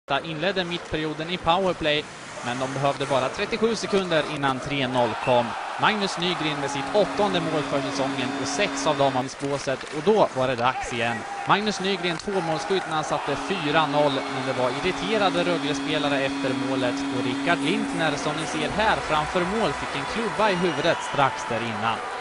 Inledde mittperioden i powerplay, men de behövde bara 37 sekunder innan 3-0 kom. Magnus Nygren med sitt 8:e mål för säsongen och 6 av dem av spåset, och då var det dags igen. Magnus Nygren 2-målsskytt när han satte 4-0, men det var irriterade Rögle-spelare efter målet, och Rickard Lintner, som ni ser här framför mål, fick en klubba i huvudet strax där innan.